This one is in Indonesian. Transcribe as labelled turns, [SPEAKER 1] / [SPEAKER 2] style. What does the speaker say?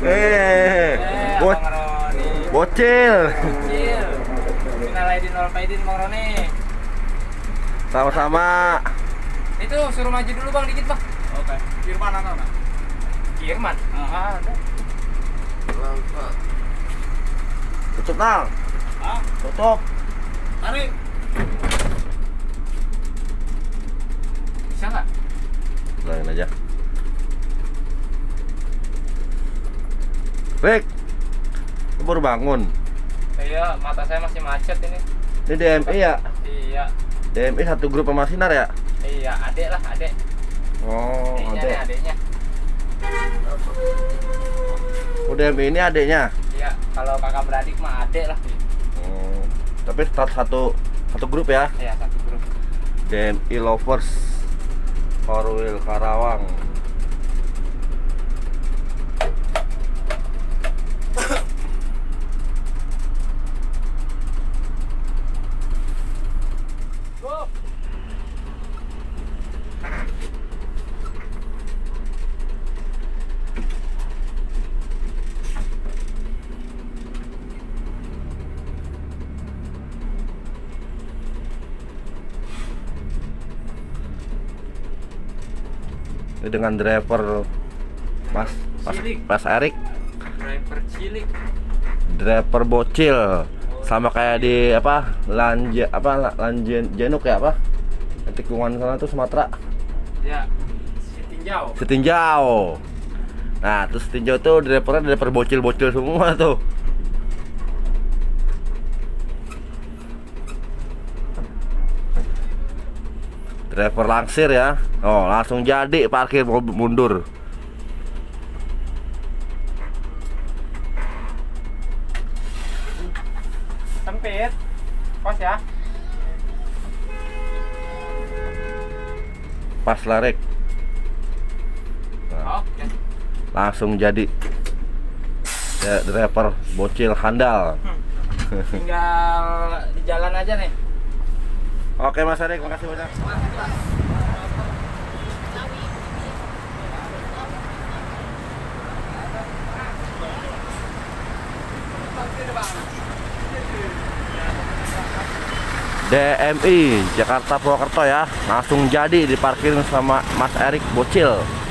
[SPEAKER 1] Bang Roni.
[SPEAKER 2] Bocil.
[SPEAKER 1] Bocil. Minal aidin wal faidin Bang Roni.
[SPEAKER 2] Sama-sama.
[SPEAKER 1] Itu suruh maju dulu Bang dikit Bang.
[SPEAKER 3] Oke. Firman apa?
[SPEAKER 1] Kirman. Ada.
[SPEAKER 2] Tutup Nal.
[SPEAKER 3] Ah,
[SPEAKER 2] Tutup.
[SPEAKER 3] tarik.
[SPEAKER 1] Bisa nggak?
[SPEAKER 2] Bilangin aja. Rick, lu baru bangun.
[SPEAKER 1] Iya, mata saya masih macet ini.
[SPEAKER 2] Ini DMI ya?
[SPEAKER 1] Iya.
[SPEAKER 2] DMI satu grup sama Sinar ya?
[SPEAKER 1] Iya, adek lah, adek.
[SPEAKER 2] Oh,
[SPEAKER 1] Adeknya nih,
[SPEAKER 2] adek.
[SPEAKER 1] adeknya.
[SPEAKER 2] Oh, DMI ini adeknya?
[SPEAKER 1] Iya, kalau kakak beradik mah adek lah.
[SPEAKER 2] Oh, tapi satu grup ya?
[SPEAKER 1] Iya, satu grup.
[SPEAKER 2] DMI Lovers Korwil Karawang. Ini dengan driver Mas Erik,
[SPEAKER 1] Driver cilik.
[SPEAKER 2] driver bocil, sama kayak di Lanjenuk ya apa? Tikungan sana tuh Sumatera.
[SPEAKER 1] Ya, si tinjau.
[SPEAKER 2] Setinjau. Nah, terus Setinjau tuh drivernya driver bocil-bocil semua tuh. Driver langsir ya. Oh, langsung jadi parkir mundur.
[SPEAKER 1] Sempit. Pas ya.
[SPEAKER 2] Pas larek. Nah,
[SPEAKER 1] Oke.
[SPEAKER 2] langsung jadi ya, driver bocil handal.
[SPEAKER 1] Tinggal di jalan aja nih.
[SPEAKER 2] Oke Mas Erik, makasih banyak. DMI Jakarta Purwokerto ya, langsung jadi diparkirin sama Mas Erik bocil.